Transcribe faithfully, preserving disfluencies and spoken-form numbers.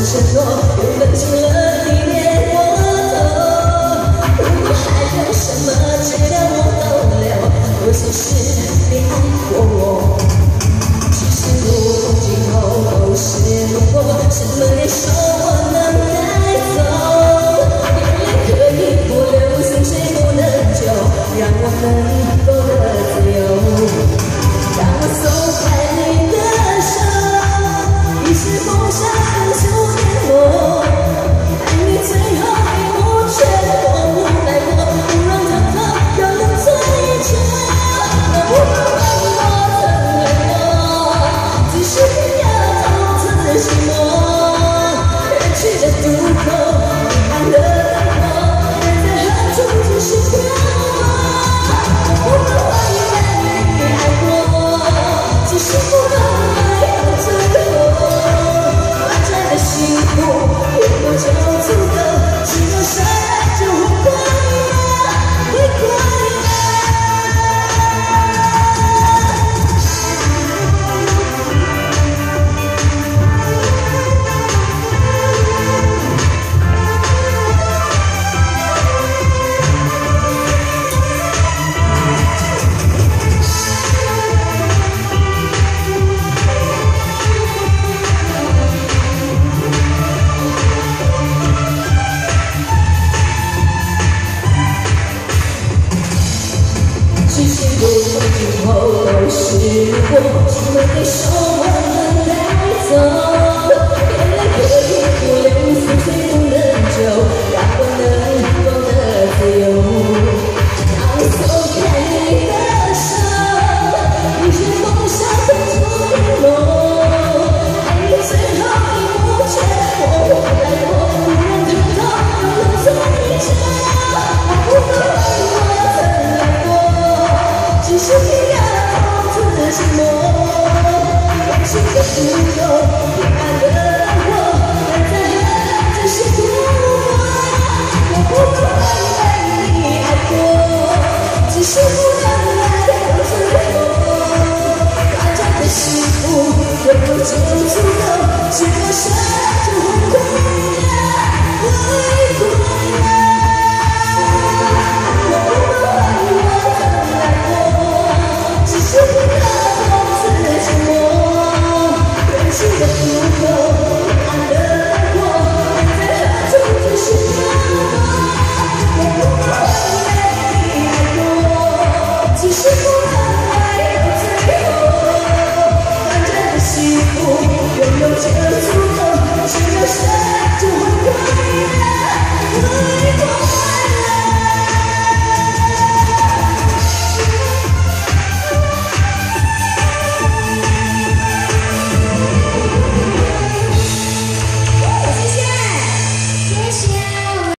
承诺，用冷静了地面过头。如果还有什么值得我逗留，我其实没爱过我。其实路过今后都是路过，什么年少我能带走？眼泪可以不流，心谁不能救？让我们够得自由。当我松开你的手，已是梦想很久跌落，爱你最后一幕却毫无奈何，不让疼痛又能追求。我不管我曾爱过，即使偏要痛自寂寞，人去的渡口，遗憾的等候，人在何处只是漂泊。我不管怀念你爱过，即使不能爱到最后，短暂的幸福越过就足够，只要相爱就会快乐，会快乐。只是路过今后都是路过，什么对手我能带走？眼泪可以不流，心碎不能救，让我能够得自由。当我松开你的手，已是梦想的终点落。爱你最后一幕却模糊带过，不让疼痛又能追求。我不懂我曾爱过，只是偏要痛自寂寞，人去的渡口，平安